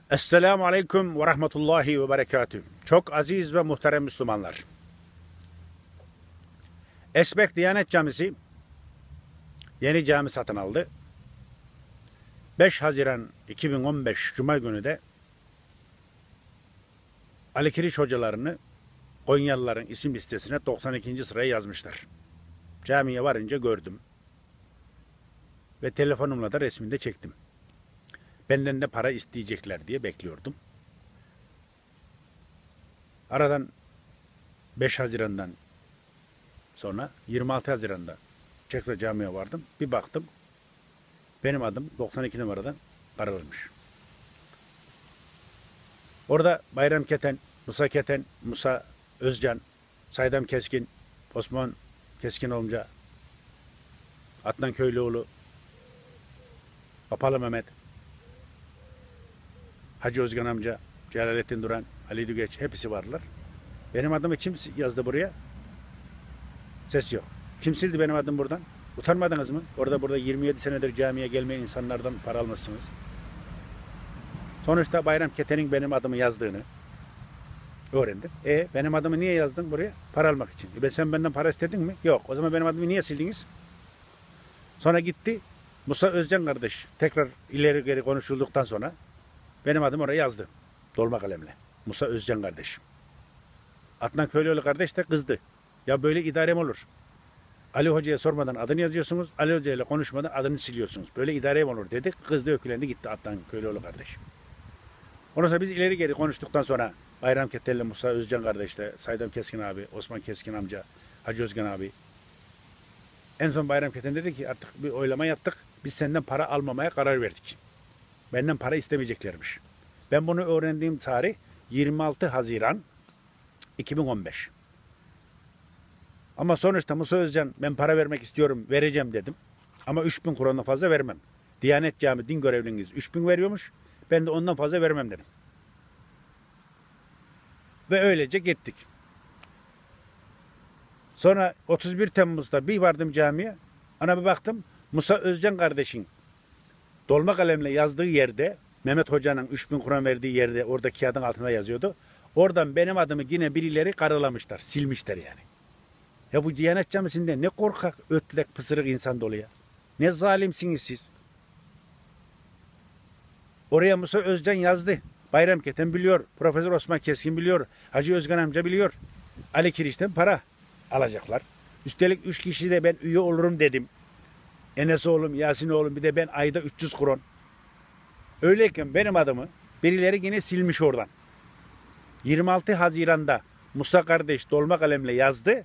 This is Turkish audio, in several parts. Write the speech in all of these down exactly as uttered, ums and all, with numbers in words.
Esselamu Aleyküm ve Rahmetullahi ve Berekatühü. Çok aziz ve muhterem Müslümanlar. Esbek Diyanet Camisi yeni cami satın aldı. beş Haziran iki bin on beş Cuma günü de Ali Kiriş hocalarını Konyalıların isim listesine doksan ikinci sıraya yazmışlar. Camiye varınca gördüm. Ve telefonumla da resmini de çektim. Benden de para isteyecekler diye bekliyordum. Aradan beş Haziran'dan sonra yirmi altı Haziran'da tekrar camiye vardım. Bir baktım benim adım doksan iki numaradan kararılmış. Orada Bayram Keten, Musa Keten, Musa Özcan, Saydam Keskin, Osman Keskin amca, Adnan Köylüoğlu, Apalı Mehmet, Hacı Özgan amca, Celalettin Duran, Ali Dügeç hepsi varlar. Benim adımı kim yazdı buraya? Ses yok. Kim sildi benim adım buradan? Utanmadınız mı? Orada burada yirmi yedi senedir camiye gelmeyen insanlardan para almışsınız. Sonuçta Bayram Keten'in benim adımı yazdığını öğrendim. E benim adımı niye yazdın buraya? Para almak için. E ben sen benden para istedin mi? Yok. O zaman benim adımı niye sildiniz? Sonra gitti Musa Özcan kardeş tekrar ileri geri konuşulduktan sonra benim adım oraya yazdı. Dolma kalemle. Musa Özcan kardeş. Adnan Köylüoğlu kardeş de kızdı. Ya böyle idare mi olur? Ali Hoca'ya sormadan adını yazıyorsunuz. Ali Hoca ile konuşmadan adını siliyorsunuz. Böyle idare mi olur dedi. Kızdı, ökülendi gitti Adnan Köylüoğlu kardeş. Ondan sonra biz ileri geri konuştuktan sonra Bayram Ketel'le Musa Özcan kardeşle, Saydam Keskin abi, Osman Keskin amca, Hacı Özgan abi. En son Bayram Keten dedi ki artık bir oylama yaptık. Biz senden para almamaya karar verdik. Benden para istemeyeceklermiş. Ben bunu öğrendiğim tarih yirmi altı Haziran iki bin on beş. Ama sonuçta Musa Özcan ben para vermek istiyorum, vereceğim dedim. Ama üç bin Kur'an'dan fazla vermem. Diyanet Cami din görevliniz üç bin veriyormuş. Ben de ondan fazla vermem dedim. Ve öylece gittik. Sonra otuz bir Temmuz'da bir vardım camiye. Ana bir baktım Musa Özcan kardeşin dolma kalemle yazdığı yerde, Mehmet Hoca'nın üç bin Kur'an verdiği yerde orada kağıdın altında yazıyordu. Oradan benim adımı yine birileri karalamışlar, silmişler yani. Ya bu Diyanet Camisi'nde ne korkak, ötlek, pısırık insan dolu ya. Ne zalimsiniz siz. Oraya Musa Özcan yazdı. Bayram Keten biliyor, Profesör Osman Keskin biliyor, Hacı Özgan amca biliyor. Ali Kiriş'ten para alacaklar. Üstelik üç kişi de ben üye olurum dedim. Enes oğlum, Yasin oğlum bir de ben ayda üç yüz kron. Öyleyken benim adımı birileri yine silmiş oradan. yirmi altı Haziran'da Musa kardeş dolma kalemle yazdı.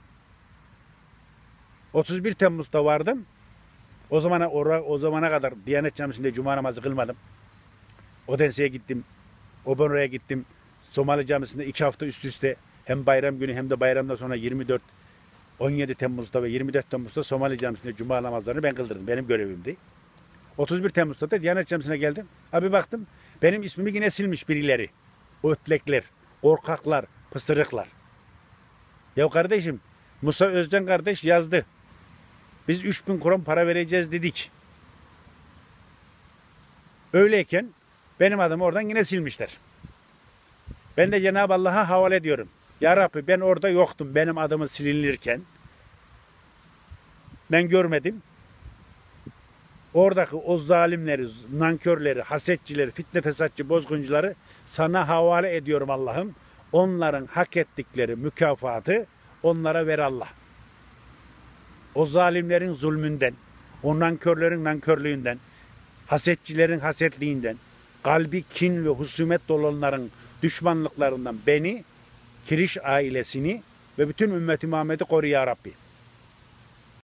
otuz bir Temmuz'da vardım. O zamana o zamana kadar Diyanet Camisi'nde cuma namazı kılmadım. Odense'ye gittim. Obono'ya gittim. Somali Camisi'nde iki hafta üst üste hem bayram günü hem de bayramdan sonra yirmi dört on yedi Temmuz'da ve yirmi dört Temmuz'da Somali Camisi'nde cuma namazlarını ben kıldırdım. Benim görevimdi. otuz bir Temmuz'da da Diyanet Camisi'ne geldim. Abi baktım benim ismimi yine silmiş birileri. Ötlekler, korkaklar, pısırıklar. Ya kardeşim Musa Özcan kardeş yazdı. Biz üç bin Kur'an para vereceğiz dedik. Öyleyken benim adımı oradan yine silmişler. Ben de Cenab-ı Allah'a havale ediyorum. Ya Rabbi ben orada yoktum benim adımı silinirken. Ben görmedim. Oradaki o zalimleri, nankörleri, hasetçileri, fitne fesatçı, bozguncuları sana havale ediyorum Allah'ım. Onların hak ettikleri mükafatı onlara ver Allah. O zalimlerin zulmünden, o nankörlerin nankörlüğünden, hasetçilerin hasetliğinden, kalbi kin ve husumet dolanların düşmanlıklarından beni, Kiriş ailesini ve bütün ümmeti Muhammed'i koru ya Rabbi.